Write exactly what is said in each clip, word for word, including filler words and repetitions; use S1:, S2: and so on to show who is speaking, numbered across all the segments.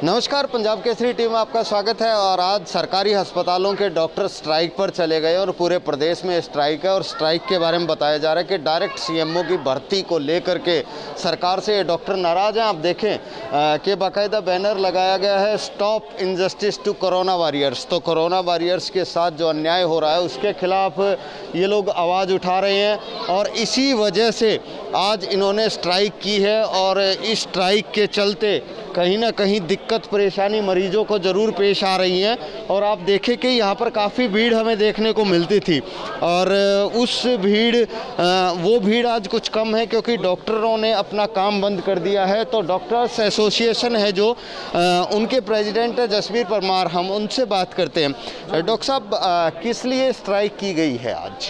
S1: नमस्कार, पंजाब केसरी टीम में आपका स्वागत है। और आज सरकारी अस्पतालों के डॉक्टर स्ट्राइक पर चले गए और पूरे प्रदेश में स्ट्राइक है। और स्ट्राइक के बारे में बताया जा रहा है कि डायरेक्ट सीएमओ की भर्ती को लेकर के सरकार से ये डॉक्टर नाराज़ हैं। आप देखें कि बाकायदा बैनर लगाया गया है, stop injustice to corona warriors. तो कोरोना वॉरियर्स के साथ जो अन्याय हो रहा है उसके खिलाफ ये लोग आवाज़ उठा रहे हैं और इसी वजह से आज इन्होंने स्ट्राइक की है। और इस स्ट्राइक के चलते कहीं ना कहीं दिक्कत परेशानी मरीजों को ज़रूर पेश आ रही है। और आप देखें कि यहाँ पर काफ़ी भीड़ हमें देखने को मिलती थी और उस भीड़ वो भीड़ आज कुछ कम है क्योंकि डॉक्टरों ने अपना काम बंद कर दिया है। तो डॉक्टर्स एसोसिएशन है जो उनके प्रेसिडेंट है जसबीर परमार, हम उनसे बात करते हैं। डॉक्टर साहब, किस लिए स्ट्राइक की गई है आज?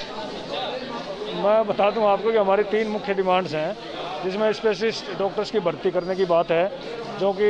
S2: मैं बता दूं आपको कि हमारी तीन मुख्य डिमांड्स हैं, जिसमें स्पेशलिस्ट डॉक्टर्स की भर्ती करने की बात है, जो कि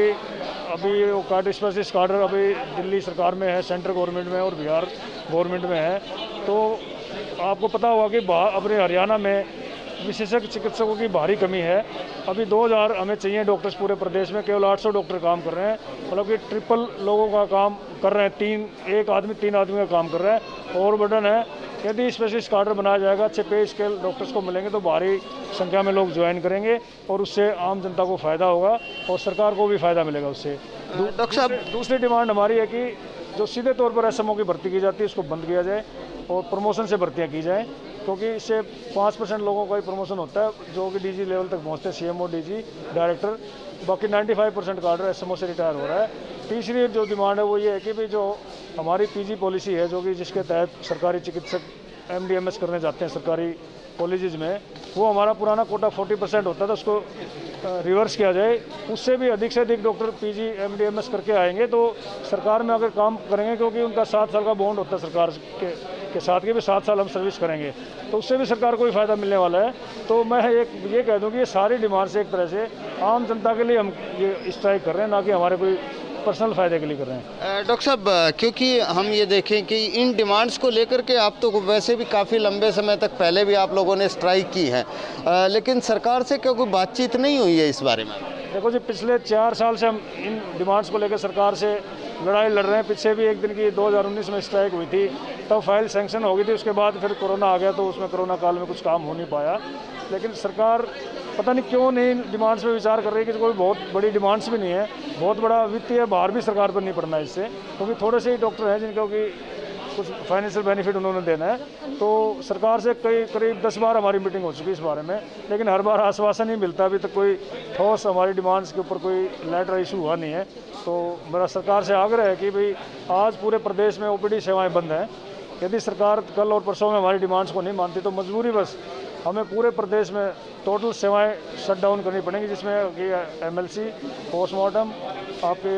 S2: अभी वो कार्ड स्पेशलिस्ट कार्डर अभी दिल्ली सरकार में है, सेंट्रल गवर्नमेंट में और बिहार गवर्नमेंट में है। तो आपको पता होगा कि अपने हरियाणा में विशेषज्ञ चिकित्सकों की भारी कमी है। अभी दो हज़ार हमें चाहिए डॉक्टर्स पूरे प्रदेश में, केवल आठ सौ डॉक्टर काम कर रहे हैं। मतलब कि ट्रिपल लोगों का काम कर रहे हैं, तीन एक आदमी तीन आदमी का काम कर रहा है। और बर्डन है, यदि स्पेशलिस्ट कार्डर बनाया जाएगा, अच्छे पे स्केल डॉक्टर्स को मिलेंगे तो भारी संख्या में लोग ज्वाइन करेंगे और उससे आम जनता को फ़ायदा होगा और सरकार को भी फ़ायदा मिलेगा उससे।
S1: डॉक्टर साहब,
S2: दूसरी डिमांड हमारी है कि जो सीधे तौर पर एसएमओ की भर्ती की जाती है उसको बंद किया जाए और प्रमोशन से भर्तियाँ की जाएँ, क्योंकि इससे पाँच परसेंट लोगों का ही प्रमोशन होता है जो कि डीजी लेवल तक पहुँचते हैं, सीएमओ, डीजी, डायरेक्टर। बाकी पचानवे परसेंट कार्डर एसएमओ से रिटायर हो रहा है। तीसरी जो डिमांड है वो ये है कि भाई जो हमारी पीजी पॉलिसी है, जो कि जिसके तहत सरकारी चिकित्सक एमडीएमएस करने जाते हैं सरकारी कॉलेजेस में, वो हमारा पुराना कोटा चालीस परसेंट होता था, उसको रिवर्स किया जाए। उससे भी अधिक से अधिक डॉक्टर पीजी एमडीएमएस करके आएंगे तो सरकार में अगर काम करेंगे, क्योंकि उनका सात साल का बॉन्ड होता है सरकार के के साथ के भी सात साल हम सर्विस करेंगे, तो उससे भी सरकार को ही फ़ायदा मिलने वाला है। तो मैं एक ये कह दूँ कि ये सारी डिमांड से एक तरह से आम जनता के लिए हम ये स्ट्राइक कर रहे हैं, ना कि हमारे कोई पर्सनल फ़ायदे के लिए कर रहे हैं।
S1: डॉक्टर साहब, क्योंकि हम ये देखें कि इन डिमांड्स को लेकर के आप तो वैसे भी काफ़ी लंबे समय तक पहले भी आप लोगों ने स्ट्राइक की है, लेकिन सरकार से क्या कोई बातचीत नहीं हुई है इस बारे में?
S2: देखो जी, पिछले चार साल से हम इन डिमांड्स को लेकर सरकार से लड़ाई लड़ रहे हैं। पीछे भी एक दिन की दो हज़ार उन्नीस में स्ट्राइक हुई थी, तब फाइल सैंक्शन हो गई थी। उसके बाद फिर कोरोना आ गया तो उसमें कोरोना काल में कुछ काम हो नहीं पाया। लेकिन सरकार पता नहीं क्यों नहीं डिमांड्स पे विचार कर रही है कि कोई बहुत बड़ी डिमांड्स भी नहीं है, बहुत बड़ा वित्तीय भार भी सरकार पर नहीं पड़ना है इससे, क्योंकि थोड़े से ही डॉक्टर हैं जिनको कि कुछ फाइनेंशियल बेनिफिट उन्होंने देना है। तो सरकार से कई करीब दस बार हमारी मीटिंग हो चुकी है इस बारे में, लेकिन हर बार आश्वासन ही मिलता। अभी तक तो कोई ठोस हमारी डिमांड्स के ऊपर कोई लेटर इशू हुआ नहीं है। तो मेरा सरकार से आग्रह है कि भाई आज पूरे प्रदेश में ओपीडी सेवाएँ बंद हैं। यदि सरकार कल और परसों में हमारी डिमांड्स को नहीं मानती तो मजबूरी बस हमें पूरे प्रदेश में टोटल सेवाएं शट डाउन करनी पड़ेंगी, जिसमें कि एमएलसी, पोस्टमार्टम, आपके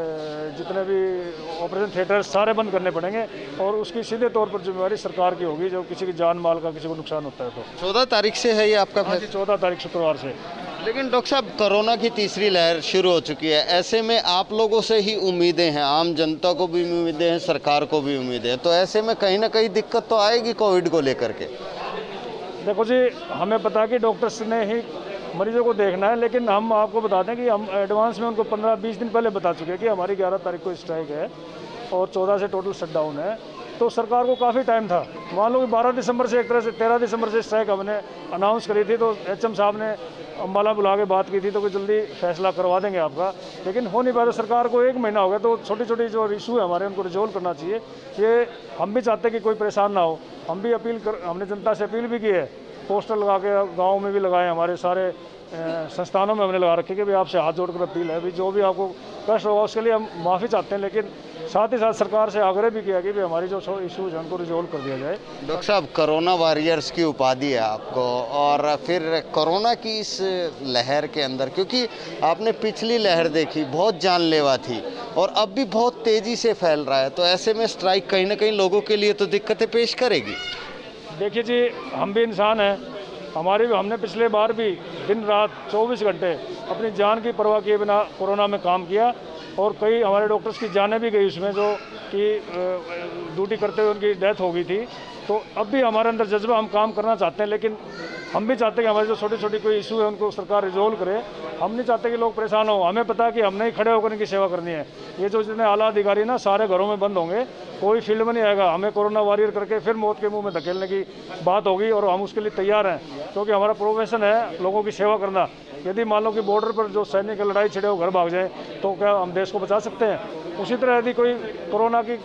S2: जितने भी ऑपरेशन थिएटर सारे बंद करने पड़ेंगे और उसकी सीधे तौर पर जिम्मेवारी सरकार की होगी, जो किसी की जान माल का किसी को नुकसान होता है। तो
S1: चौदह तारीख से है ये आपका फैसला?
S2: चौदह तारीख शुक्रवार से।
S1: लेकिन डॉक्टर साहब, कोरोना की तीसरी लहर शुरू हो चुकी है, ऐसे में आप लोगों से ही उम्मीदें हैं, आम जनता को भी उम्मीदें हैं, सरकार को भी उम्मीदें हैं, तो ऐसे में कहीं ना कहीं दिक्कत तो आएगी कोविड को लेकर के।
S2: देखो जी, हमें पता है कि डॉक्टर्स ने ही मरीजों को देखना है, लेकिन हम आपको बता दें कि हम एडवांस में उनको पंद्रह बीस दिन पहले बता चुके हैं कि हमारी ग्यारह तारीख को स्ट्राइक है और चौदह से टोटल शटडाउन है। तो सरकार को काफ़ी टाइम था, मान लो कि बारह दिसंबर से एक तरह से तेरह दिसंबर से स्ट्राइक हमने अनाउंस करी थी, तो एचएम साहब ने अम्बाला बुला के बात की थी तो कि जल्दी फैसला करवा देंगे आपका, लेकिन हो नहीं पाया। तो सरकार को एक महीना हो गया, तो छोटी छोटी जो इशू है हमारे उनको रिजोल्व करना चाहिए। ये हम भी चाहते हैं कि कोई परेशान ना हो। हम भी अपील कर हमने जनता से अपील भी की है, पोस्टर लगा के गाँव में भी लगाए, हमारे सारे संस्थानों में हमने लगा रखे कि भाई आपसे हाथ जोड़कर अपील है, भाई जो भी आपको कष्ट होगा उसके लिए हम माफ़ी चाहते हैं, लेकिन साथ ही साथ सरकार से आग्रह भी किया कि भाई हमारी जो इशूज़ हैं उनको रिजोल्व कर दिया जाए।
S1: डॉक्टर साहब, कोरोना वॉरियर्स की उपाधि है आपको, और फिर कोरोना की इस लहर के अंदर, क्योंकि आपने पिछली लहर देखी बहुत जानलेवा थी और अब भी बहुत तेज़ी से फैल रहा है, तो ऐसे में स्ट्राइक कहीं ना कहीं लोगों के लिए तो दिक्कतें पेश करेगी।
S2: देखिए जी, हम भी इंसान हैं, हमारी भी हमने पिछले बार भी दिन रात चौबीस घंटे अपनी जान की परवाह किए बिना कोरोना में काम किया और कई हमारे डॉक्टर्स की जानें भी गई उसमें, जो कि ड्यूटी करते हुए उनकी डेथ हो गई थी। तो अब भी हमारे अंदर जज्बा, हम काम करना चाहते हैं, लेकिन हम भी चाहते हैं कि हमारे जो छोटी छोटी कोई इशू है उनको सरकार रिजोल्व करे। हम नहीं चाहते कि लोग परेशान हो। हमें पता है कि हमने ही खड़े होकर इनकी सेवा करनी है। ये जो जितने आला अधिकारी ना सारे घरों में बंद होंगे, कोई फील्ड में नहीं आएगा। हमें कोरोना वॉरियर करके फिर मौत के मुंह में धकेलने की बात होगी और हम उसके लिए तैयार हैं, क्योंकि हमारा प्रोफेशन है लोगों की सेवा करना। यदि मान लो कि बॉर्डर पर जो सैनिक लड़ाई छिड़े हो घर भाग जाए तो क्या हम देश को बचा सकते हैं? उसी तरह यदि कोई कोरोना की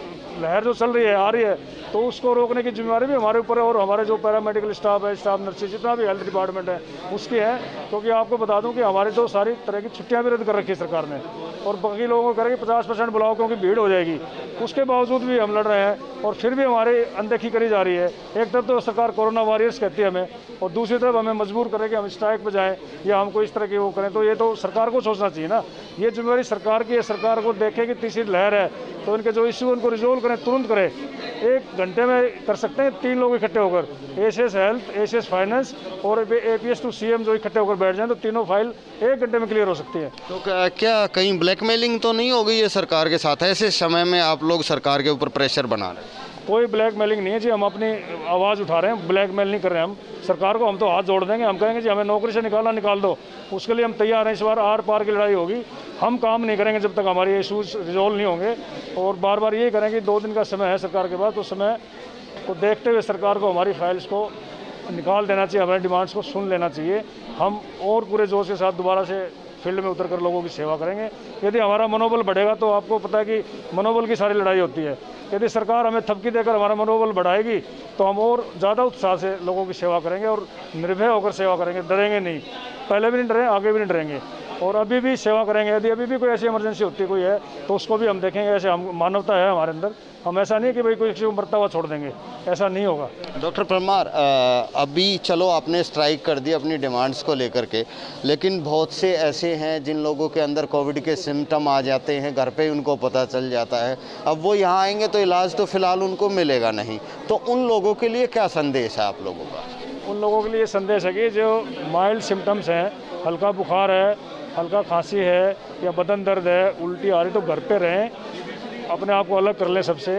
S2: लहर जो चल रही है, आ रही है, तो उसको रोकने की जिम्मेदारी भी हमारे ऊपर है और हमारे जो पैरामेडिकल स्टाफ है, स्टाफ नर्सेज, जितना भी हेल्थ डिपार्टमेंट है उसकी है। क्योंकि आपको बता दूं कि हमारी तो सारी तरह की छुट्टियां भी रद्द कर रखी है सरकार ने, और बाकी लोगों को करेगी पचास परसेंट बुलाओ क्योंकि भीड़ हो जाएगी। उसके बावजूद भी हम लड़ रहे हैं और फिर भी हमारी अनदेखी करी जा रही है। एक तरफ तो सरकार कोरोना वॉरियर्स कहती है हमें, और दूसरी तरफ हमें मजबूर करे कि हम स्ट्राइक पर जाएँ या हमको इस तरह की वो करें। तो ये तो सरकार को सोचना चाहिए ना, ये जिम्मेवारी सरकार की है। सरकार को देखे कि तीसरी लहर है तो इनके जो इशू उनको रिजोल्व करें, तुरंत करें। एक घंटे में कर सकते हैं तीन लोग इकट्ठे होकर, एसीएस हेल्थ, एसीएस फाइनेंस और एपीएस टू सीएम जो इकट्ठे होकर बैठ जाएं तो तीनों फाइल एक घंटे में क्लियर हो सकती है।
S1: तो क्या कहीं ब्लैकमेलिंग तो नहीं हो गई है सरकार के साथ? ऐसे समय में आप लोग सरकार के ऊपर प्रेशर बना रहे हैं?
S2: कोई ब्लैकमेलिंग नहीं है जी, हम अपनी आवाज़ उठा रहे हैं, ब्लैकमेल नहीं कर रहे हैं हम सरकार को। हम तो हाथ जोड़ देंगे, हम कहेंगे जी हमें नौकरी से निकालना निकाल दो, उसके लिए हम तैयार हैं। इस बार आर पार की लड़ाई होगी, हम काम नहीं करेंगे जब तक हमारे इशूज़ रिजोल्व नहीं होंगे। और बार बार यही करेंगे, दो दिन का समय है सरकार के पास, तो समय को देखते हुए सरकार को हमारी फाइल्स को निकाल देना चाहिए, हमारे डिमांड्स को सुन लेना चाहिए। हम और पूरे जोश के साथ दोबारा से फील्ड में उतर कर लोगों की सेवा करेंगे। यदि हमारा मनोबल बढ़ेगा तो आपको पता है कि मनोबल की सारी लड़ाई होती है। यदि सरकार हमें थपकी देकर हमारा मनोबल बढ़ाएगी तो हम और ज़्यादा उत्साह से लोगों की सेवा करेंगे और निर्भय होकर सेवा करेंगे, डरेंगे नहीं। पहले भी नहीं डरे, आगे भी नहीं डरेंगे और अभी भी सेवा करेंगे। यदि अभी भी कोई ऐसी इमरजेंसी होती है कोई है तो उसको भी हम देखेंगे। ऐसे हम मानवता है हमारे अंदर, हम ऐसा नहीं कि भाई कोई किसी को मरता हुआ छोड़ देंगे, ऐसा नहीं होगा।
S1: डॉक्टर परमार, अभी चलो आपने स्ट्राइक कर दी अपनी डिमांड्स को लेकर के, लेकिन बहुत से ऐसे हैं जिन लोगों के अंदर कोविड के सिम्टम आ जाते हैं, घर पे ही उनको पता चल जाता है। अब वो यहाँ आएंगे तो इलाज तो फ़िलहाल उनको मिलेगा नहीं, तो उन लोगों के लिए क्या संदेश है आप लोगों का?
S2: उन लोगों के लिए संदेश है कि जो माइल्ड सिम्टम्स हैं, हल्का बुखार है, हल्का खांसी है या बदन दर्द है, उल्टी आ रही, तो घर पे रहें, अपने आप को अलग कर लें सबसे,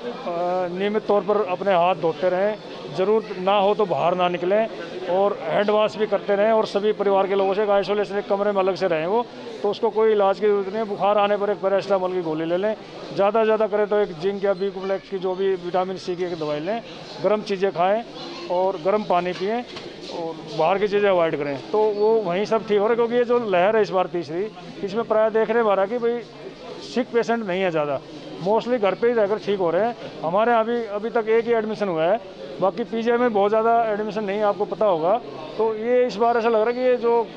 S2: नियमित तौर पर अपने हाथ धोते रहें, ज़रूरत ना हो तो बाहर ना निकलें और हैंड वॉश भी करते रहें। और सभी परिवार के लोगों से आइसोलेशन एक कमरे में अलग से रहें, वो तो उसको कोई इलाज की जरूरत नहीं है। बुखार आने पर एक पैरास्टामोल की गोली ले लें, ज़्यादा से ज़्यादा करें तो एक जिंक या बी कॉम्प्लेक्स की जो भी विटामिन सी की एक दवाई लें, गर्म चीज़ें खाएँ और गर्म पानी पिएँ और बाहर की चीज़ें अवॉइड करें, तो वो वहीं सब ठीक हो रहा है। क्योंकि ये जो लहर है इस बार तीसरी, इसमें प्राय देख रहे हमारा कि भाई सिक पेशेंट नहीं है ज़्यादा, मोस्टली घर पे ही रहकर ठीक हो रहे हैं। हमारे यहाँ भी अभी तक एक ही एडमिशन हुआ है, बाकी पीजीआई में बहुत ज़्यादा एडमिशन नहीं है, आपको पता होगा। तो ये इस बार ऐसा लग रहा है कि ये जो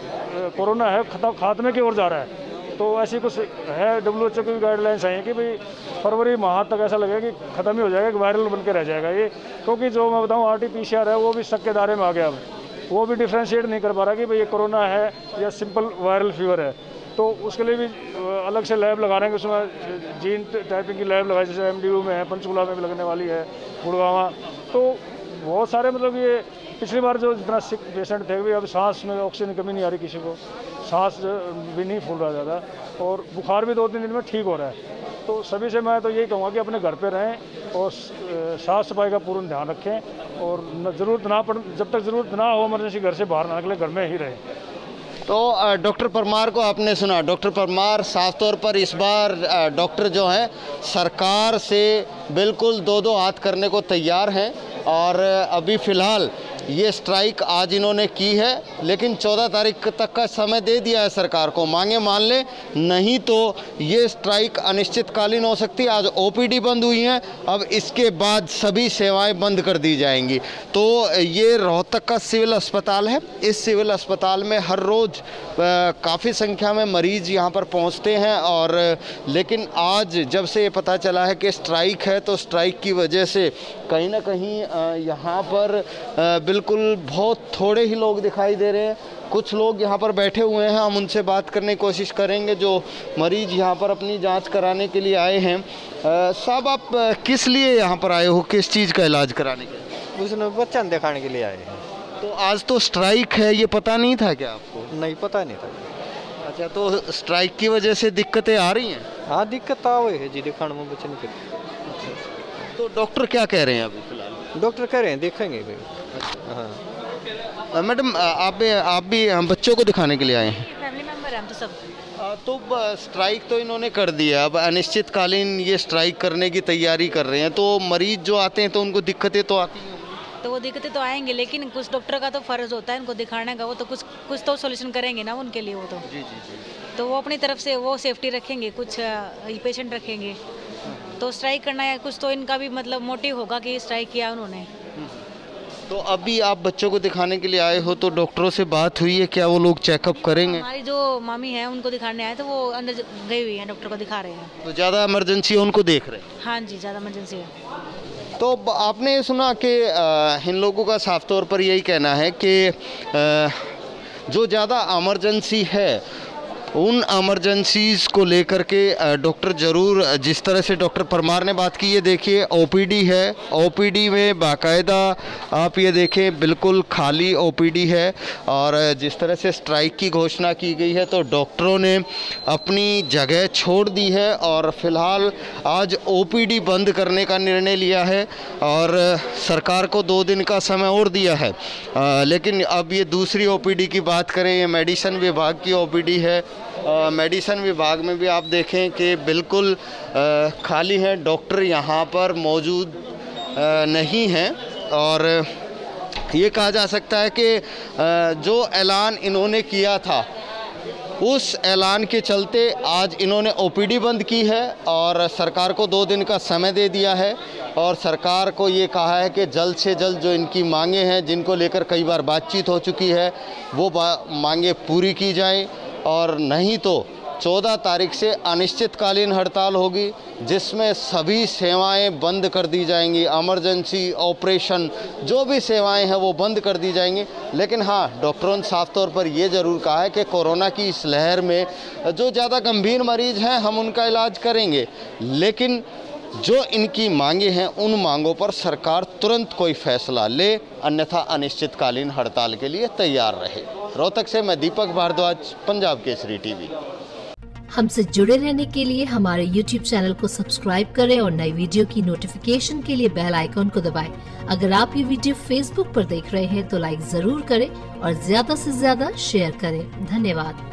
S2: कोरोना है खात्मे की ओर जा रहा है। तो ऐसी कुछ है, डब्ल्यू एच ओ की गाइडलाइंस आई हैं कि भाई फरवरी माह तक ऐसा लगेगा कि ख़त्म ही हो जाएगा, कि वायरल बन के रह जाएगा ये। क्योंकि जो मैं बताऊँ R T P C R है वो भी शक के दायरे में आ गया, अब वो भी डिफ्रेंशिएट नहीं कर पा रहा कि भाई ये कोरोना है या सिंपल वायरल फीवर है। तो उसके लिए भी अलग से लैब लगा रहे हैं, उसमें जीन टाइपिंग की लैब लगाई, जैसे एम डी यू में है, पंचकुला में भी लगने वाली है, गुड़गांव। तो बहुत सारे मतलब ये पिछली बार जो जितना सिक पेशेंट थे भी, अब सांस में ऑक्सीजन की कमी नहीं आ रही, किसी को सांस भी नहीं फूल रहा ज़्यादा, और बुखार भी दो तीन दिन में ठीक हो रहा है। तो सभी से मैं तो यही कहूँगा कि अपने घर पे रहें और साफ़ सफाई का पूर्ण ध्यान रखें और ज़रूरत ना पड़ जब तक ज़रूरत ना हो इमरजेंसी घर से बाहर ना निकले, घर में ही रहें।
S1: तो डॉक्टर परमार को आपने सुना। डॉक्टर परमार साफ तौर पर इस बार डॉक्टर जो हैं सरकार से बिल्कुल दो दो हाथ करने को तैयार हैं और अभी फ़िलहाल ये स्ट्राइक आज इन्होंने की है, लेकिन चौदह तारीख तक का समय दे दिया है सरकार को। मांगे मान ले, नहीं तो ये स्ट्राइक अनिश्चितकालीन हो सकती है। आज ओ पी डी बंद हुई हैं, अब इसके बाद सभी सेवाएं बंद कर दी जाएंगी। तो ये रोहतक का सिविल अस्पताल है। इस सिविल अस्पताल में हर रोज़ काफ़ी संख्या में मरीज़ यहाँ पर पहुँचते हैं, और लेकिन आज जब से ये पता चला है कि स्ट्राइक है, तो स्ट्राइक की वजह से कहीं ना कहीं यहाँ पर बिल्कुल बहुत थोड़े ही लोग दिखाई दे रहे हैं। कुछ लोग यहाँ पर बैठे हुए हैं, हम उनसे बात करने की कोशिश करेंगे जो मरीज़ यहाँ पर अपनी जांच कराने के लिए आए हैं। साहब, आप किस लिए यहाँ पर आए हो, किस चीज़ का इलाज कराने के लिए?
S3: उसने बच्चा दिखाने के लिए आए हैं।
S1: तो आज तो स्ट्राइक है, ये पता नहीं था क्या आपको?
S3: नहीं, पता नहीं था।
S1: अच्छा, तो स्ट्राइक की वजह से दिक्कतें आ रही हैं?
S3: हाँ, दिक्कत आवे है जी, दिखाने में बच्चे नहीं।
S1: तो डॉक्टर क्या कह रहे हैं अभी फिलहाल?
S3: डॉक्टर कह रहे हैं देखेंगे भाई। हाँ
S1: मैडम आप भी आप भी बच्चों को दिखाने के लिए आए हैं?
S4: फैमिली मेंबर हैं हम तो सब।
S1: आ, तो ब- स्ट्राइक तो इन्होंने कर दिया, अब अनिश्चितकालीन ये स्ट्राइक करने की तैयारी कर रहे हैं, तो मरीज जो आते हैं तो उनको दिक्कतें तो आती हैं।
S4: तो वो दिक्कतें तो आएंगे, लेकिन कुछ डॉक्टर का तो फ़र्ज़ होता है इनको दिखाने का, वो तो कुछ कुछ तो सोल्यूशन करेंगे ना उनके लिए। वो तो
S1: जी जी जी।
S4: तो वो अपनी तरफ से वो सेफ्टी रखेंगे, कुछ पेशेंट रखेंगे। तो स्ट्राइक करना है कुछ तो इनका भी मतलब मोटिव होगा कि स्ट्राइक किया उन्होंने।
S1: तो अभी आप बच्चों को दिखाने के लिए आए हो, तो डॉक्टरों से बात हुई है क्या? वो लोग चेकअप करेंगे?
S4: हमारी जो मामी है उनको दिखाने आए, तो वो अंदर गई हुई हैं, डॉक्टर को दिखा रहे हैं।
S1: तो ज़्यादा इमरजेंसी है उनको देख रहे हैं?
S4: हाँ जी, ज़्यादा इमरजेंसी है।
S1: तो ब- आपने सुना कि अ, इन लोगों का साफ तौर पर यही कहना है कि अ, जो ज़्यादा इमरजेंसी है उन इमरजेंसीज़ को लेकर के अ, डॉक्टर ज़रूर, जिस तरह से डॉक्टर परमार ने बात की, ये देखिए ओपीडी है, ओपीडी में बाकायदा आप ये देखें बिल्कुल खाली ओपीडी है। और जिस तरह से स्ट्राइक की घोषणा की गई है तो डॉक्टरों ने अपनी जगह छोड़ दी है और फ़िलहाल आज ओपीडी बंद करने का निर्णय लिया है और सरकार को दो दिन का समय और दिया है। अ, लेकिन अब ये दूसरी ओपीडी की बात करें, ये मेडिसिन विभाग की ओपीडी है। मेडिसिन विभाग में भी आप देखें कि बिल्कुल आ, खाली है, डॉक्टर यहाँ पर मौजूद आ, नहीं हैं। और ये कहा जा सकता है कि आ, जो ऐलान इन्होंने किया था उस ऐलान के चलते आज इन्होंने ओपीडी बंद की है और सरकार को दो दिन का समय दे दिया है। और सरकार को ये कहा है कि जल्द से जल्द जो इनकी मांगे हैं, जिनको लेकर कई बार बातचीत हो चुकी है, वो मांगे पूरी की जाएं। और नहीं तो चौदह तारीख से अनिश्चितकालीन हड़ताल होगी, जिसमें सभी सेवाएं बंद कर दी जाएंगी। इमरजेंसी, ऑपरेशन, जो भी सेवाएं हैं वो बंद कर दी जाएंगी। लेकिन हाँ, डॉक्टरों ने साफ तौर पर ये ज़रूर कहा है कि कोरोना की इस लहर में जो ज़्यादा गंभीर मरीज़ हैं हम उनका इलाज करेंगे, लेकिन जो इनकी मांगे हैं उन मांगों पर सरकार तुरंत कोई फैसला ले, अन्यथा अनिश्चितकालीन हड़ताल के लिए तैयार रहे। रोहतक से मैं दीपक भारद्वाज, पंजाब केसरी टीवी।
S5: हमसे जुड़े रहने के लिए हमारे यूट्यूब चैनल को सब्सक्राइब करें और नई वीडियो की नोटिफिकेशन के लिए बेल आइकॉन को दबाएं। अगर आप ये वीडियो फेसबुक पर देख रहे हैं तो लाइक जरूर करें और ज्यादा से ज्यादा शेयर करें। धन्यवाद।